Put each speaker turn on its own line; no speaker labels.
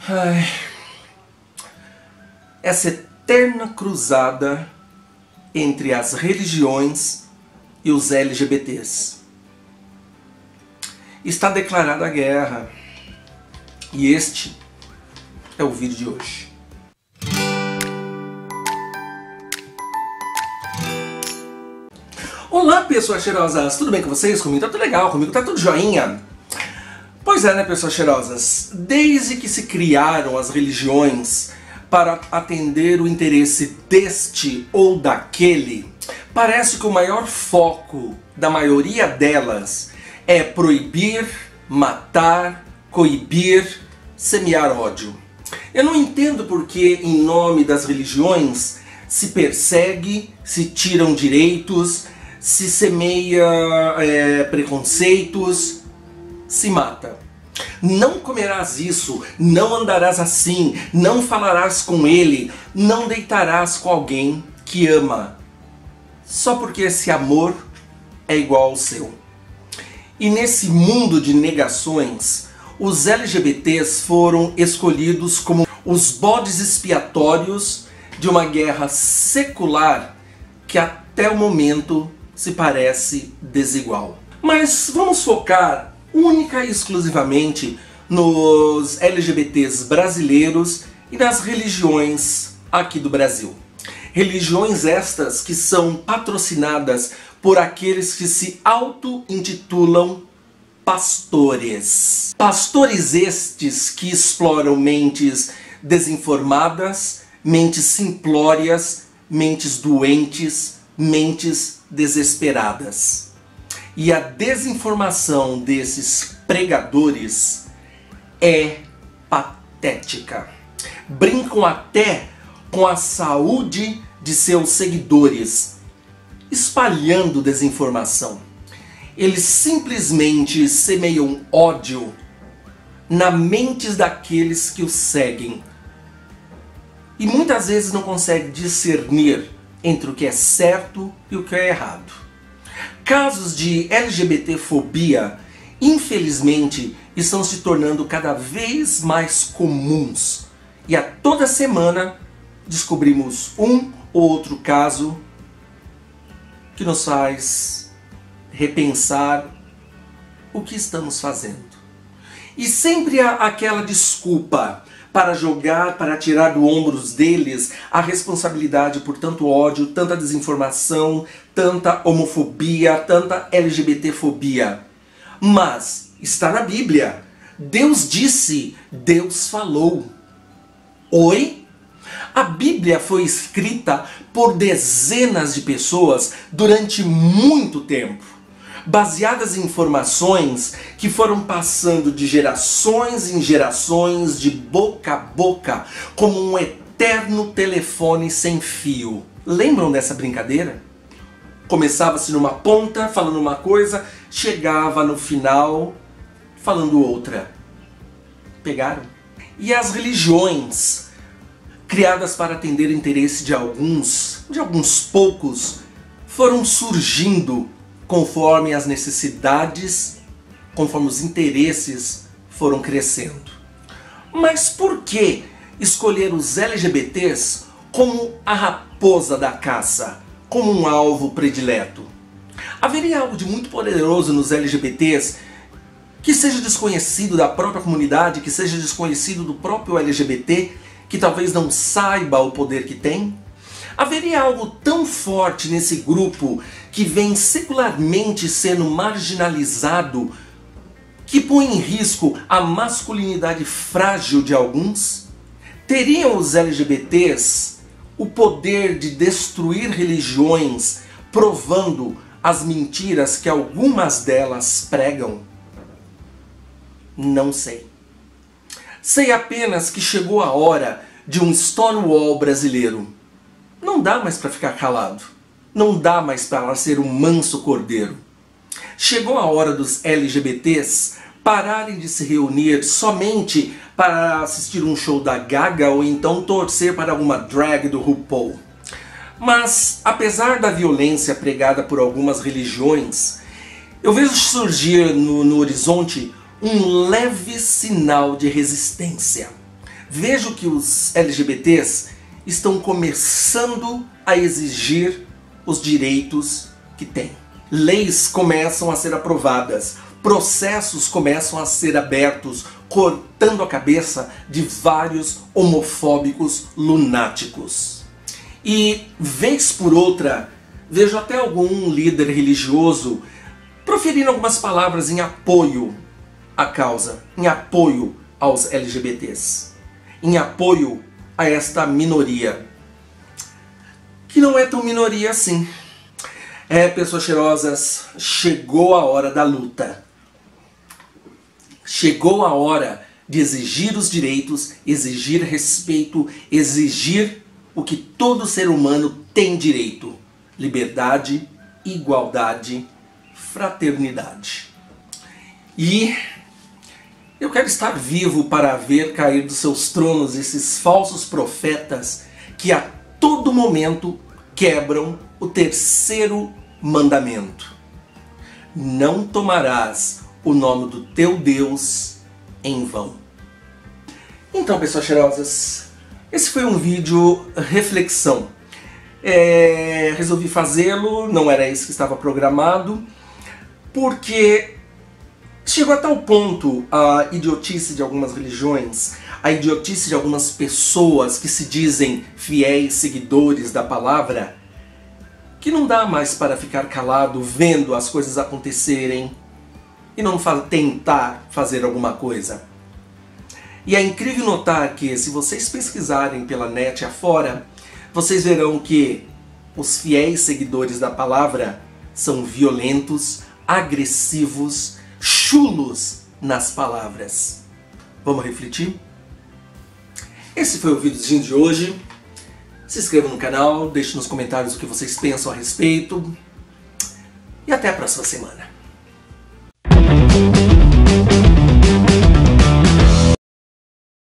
Ai, essa eterna cruzada entre as religiões e os LGBTs. Está declarada a guerra. E este é o vídeo de hoje. Olá, pessoas cheirosas! Tudo bem com vocês? Comigo tá tudo legal, comigo tá tudo joinha. Pois é, né, pessoas cheirosas? Desde que se criaram as religiões para atender o interesse deste ou daquele, parece que o maior foco da maioria delas é proibir, matar, coibir, semear ódio. Eu não entendo porque, em nome das religiões, se persegue, se tiram direitos, se semeia preconceitos, se mata. Não comerás isso, não andarás assim, não falarás com ele, não deitarás com alguém que ama, só porque esse amor é igual ao seu. E nesse mundo de negações, os LGBTs foram escolhidos como os bodes expiatórios de uma guerra secular que até o momento se parece desigual. Mas vamos focar única e exclusivamente nos LGBTs brasileiros e nas religiões aqui do Brasil. Religiões estas que são patrocinadas por aqueles que se auto-intitulam pastores. Pastores estes que exploram mentes desinformadas, mentes simplórias, mentes doentes, mentes desesperadas. E a desinformação desses pregadores é patética. Brincam até com a saúde de seus seguidores, espalhando desinformação. Eles simplesmente semeiam ódio na mentes daqueles que os seguem. E muitas vezes não conseguem discernir entre o que é certo e o que é errado. Casos de LGBTfobia, infelizmente, estão se tornando cada vez mais comuns. E a toda semana descobrimos um ou outro caso que nos faz repensar o que estamos fazendo. E sempre há aquela desculpa para jogar, para tirar do ombros deles a responsabilidade por tanto ódio, tanta desinformação, tanta homofobia, tanta LGBTfobia. Mas está na Bíblia. Deus disse, Deus falou. Oi? A Bíblia foi escrita por dezenas de pessoas durante muito tempo, baseadas em informações que foram passando de gerações em gerações, de boca a boca, como um eterno telefone sem fio. Lembram dessa brincadeira? Começava-se numa ponta, falando uma coisa, chegava no final, falando outra. Pegaram? E as religiões, criadas para atender o interesse de alguns poucos, foram surgindo conforme as necessidades, conforme os interesses foram crescendo. Mas por que escolher os LGBTs como a raposa da caça, como um alvo predileto? Haveria algo de muito poderoso nos LGBTs que seja desconhecido da própria comunidade, que seja desconhecido do próprio LGBT, que talvez não saiba o poder que tem? Haveria algo tão forte nesse grupo que vem secularmente sendo marginalizado que põe em risco a masculinidade frágil de alguns? Teriam os LGBTs o poder de destruir religiões, provando as mentiras que algumas delas pregam? Não sei. Sei apenas que chegou a hora de um Stonewall brasileiro. Não dá mais para ficar calado. Não dá mais para ser um manso cordeiro. Chegou a hora dos LGBTs pararem de se reunir somente para assistir um show da Gaga ou então torcer para alguma drag do RuPaul. Mas, apesar da violência pregada por algumas religiões, eu vejo surgir no horizonte um leve sinal de resistência. vejo que os LGBTs estão começando a exigir os direitos que têm. Leis começam a ser aprovadas, processos começam a ser abertos, cortando a cabeça de vários homofóbicos lunáticos. E, vez por outra, vejo até algum líder religioso proferindo algumas palavras em apoio à causa, em apoio aos LGBTs, em apoio a esta minoria, que não é tão minoria assim. Pessoas cheirosas, chegou a hora da luta. Chegou a hora de exigir os direitos, exigir respeito, exigir o que todo ser humano tem direito: liberdade, igualdade, fraternidade. E eu quero estar vivo para ver cair dos seus tronos esses falsos profetas que a todo momento quebram o terceiro mandamento: não tomarás o nome do teu Deus em vão. Então, pessoas cheirosas, esse foi um vídeo reflexão. Resolvi fazê-lo, não era isso que estava programado, porque chegou a tal ponto a idiotice de algumas religiões, a idiotice de algumas pessoas que se dizem fiéis seguidores da palavra, que não dá mais para ficar calado vendo as coisas acontecerem e não tentar fazer alguma coisa. E é incrível notar que, se vocês pesquisarem pela net afora, vocês verão que os fiéis seguidores da palavra são violentos, agressivos, chulos nas palavras. Vamos refletir? Esse foi o videozinho de hoje. Se inscreva no canal, deixe nos comentários o que vocês pensam a respeito. E até a próxima semana.